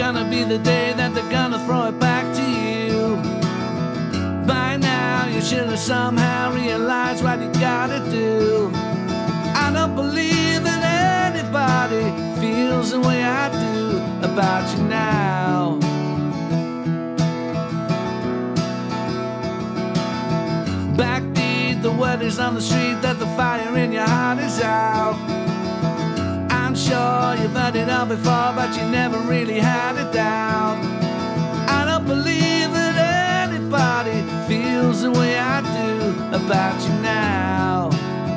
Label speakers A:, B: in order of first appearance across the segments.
A: gonna be the day that they're gonna throw it back to you. By now you should have somehow realized what you gotta do. I don't believe that anybody feels the way I do about you now. Backbeat, the word is on the street that the fire in your heart is out. I'm sure you've heard it all before, but you never really had it down. I don't believe that anybody feels the way I do about you now.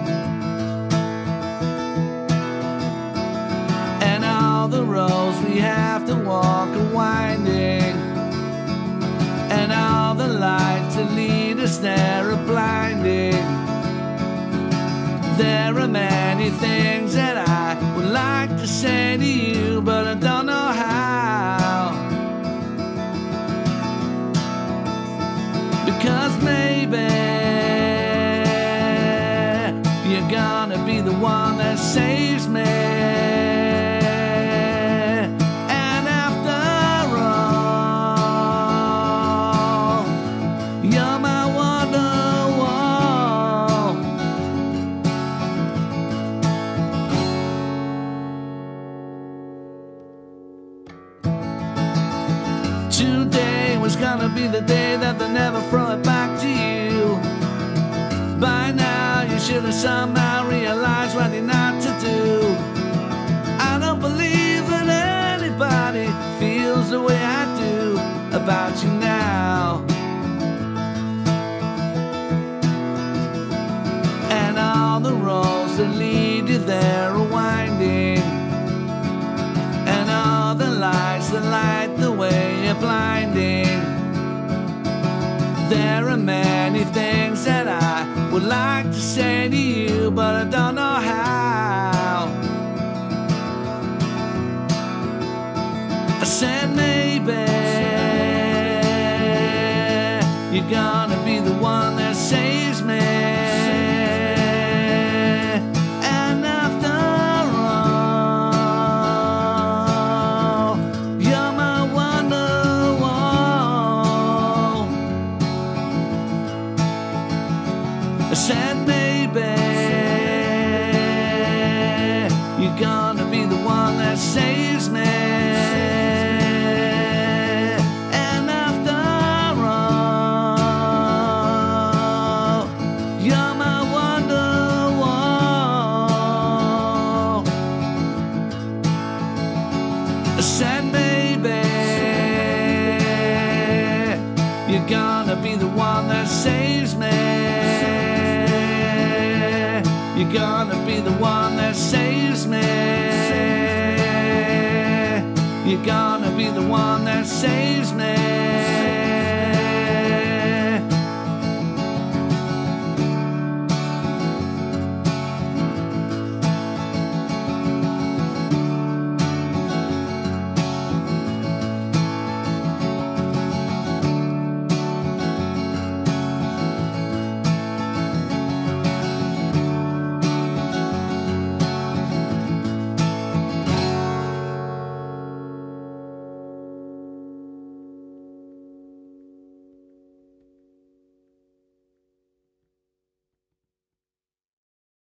A: And all the roads we have to walk are winding, and all the lights that lead us there are blinding. There are many things that I would like to say to you, but I don't know how. Because maybe you're gonna be the one that saves me. And after all, you're my Wonderwall. Today was gonna be the day that they never throw it back to you. By now you should have somehow realized what you're not to do. I don't believe that anybody feels the way I do about you now. And all the roads that lead you there are winding, and all the lights that light the way are blinding. There are many things that I would like to say to you, but I don't know how. I said maybe you're gonna be the one that saves me. And after all, you're my Wonderwall. I said maybe you're gonna be the one that saves me. And after all, you're my Wonderwall. I said maybe you're gonna be the one that saves me. You're gonna be the one that saves me. You're gonna be the one that saves me.